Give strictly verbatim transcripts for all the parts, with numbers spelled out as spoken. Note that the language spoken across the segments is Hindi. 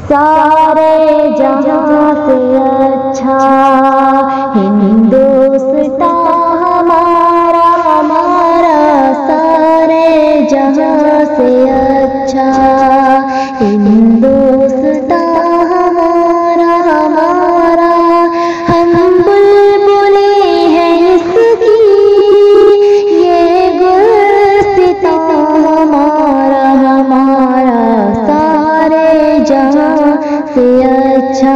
सारे जहां से अच्छा हिंदुस्तान हमारा हमारा, सारे जहां से अच्छा हिंदुस्तान हमारा हमारा। हम बुलबुले हैं इसकी, ये गुलसितां हमारा हमारा, सारे जहां से अच्छा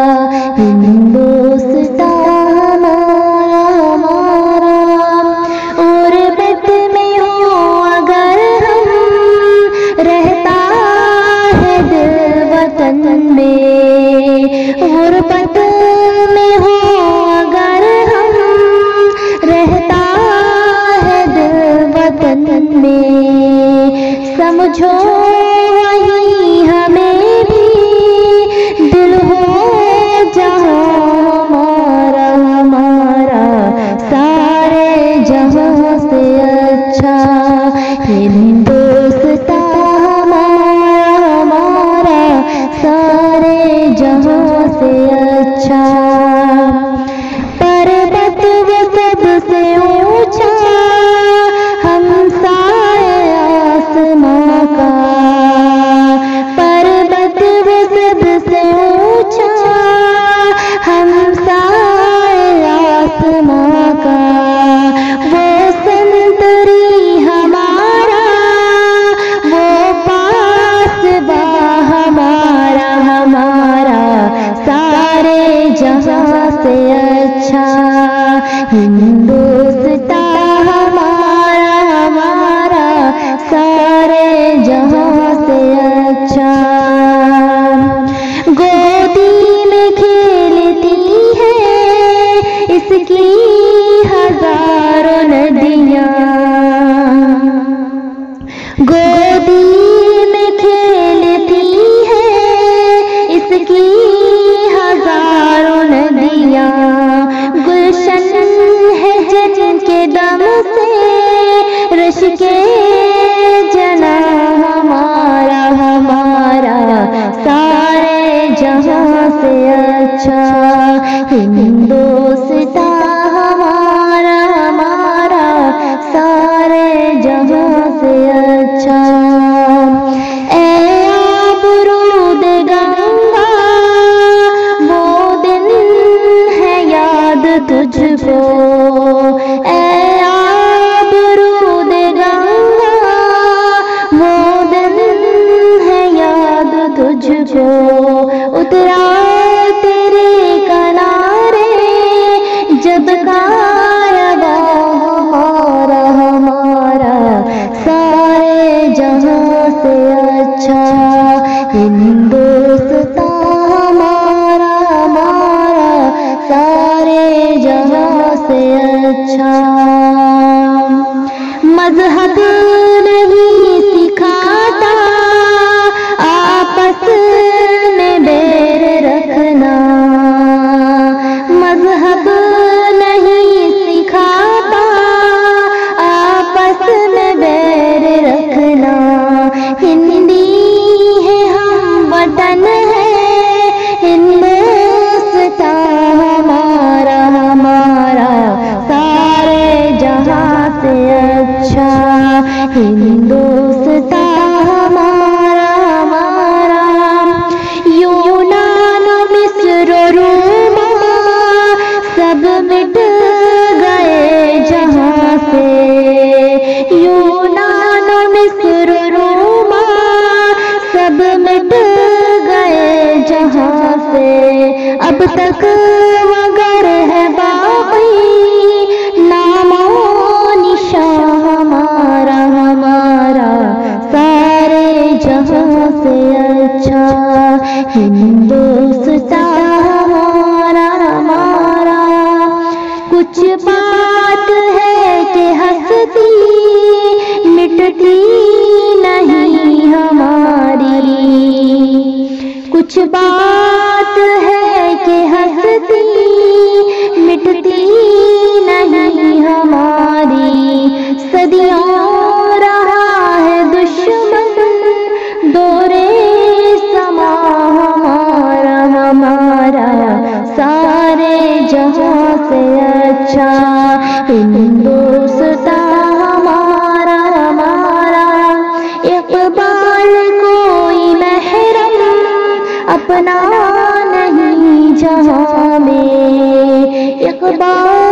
हिंदुस्तान हमारा हमारा। और बद में हो अगर हम, रहता है दिल वतन में, और बद में हो अगर हम, रहता है दिल वतन में। समझो वही हमें भी दिल हो जहां हमारा हमारा, सारे जहां से अच्छा हिंदुस्तान हमारा हमारा, सारे जहां से अच्छा। पर्वत वो सबसे ऊंचा, हमसाए आसमां का, पर्वत वो सबसे ऊंचा, हमसाए आसमां का। वो संतरी हमारा, वो पासबा हमारा हमारा, सारे जहां से अच्छा हिंदुस्तान हमारा हमारा, सारे जहां से अच्छा। गोदी में खेलती है इसकी हजारों नदियां, गोदी में खेलती है इसकी हजारों नदियां। गुलशन है जिनके दम से रश के जना हमारा हमारा, सारे जहां से अच्छा हिंदुस्तान हमारा हमारा, सारे जहां से अच्छा। ए आबरूद गंगा, वो दिन है याद तुझको, ए आबरूद गंगा, वो दिन है याद तुझको। उतरा तेरे किनारे जब कारवां हमारा हमारा, सारे जहां से अच्छा हिंदुस्तान हमारा हमारा, सारे जहां से अच्छा। मजहब नहीं सिखाता आपस में बैर रखना, मजहब नहीं सिखाता आपस में बैर रखना। हिंदी है हम वतन है हिंदुस्तान हमारा हमारा, सारे जहां से अच्छा हिंदुस्तान हमारा हमारा। यूनान मिस्र रोमा सब मिट गए जहां से, यूनान मिस्र रोमा सब मिट गए जहां से। अब तक मगर है बाकी नामो निशान हमारा हमारा, सारे जहां से अच्छा हिंदुस्तान हमारा हमारा। कुछ बात है कि हंसती मिटती नहीं हमारी, कुछ बात है कि हंसती मिटती नहीं हमारी। सदियों रहा है दुश्मन दौरे समा जहां में इकबाल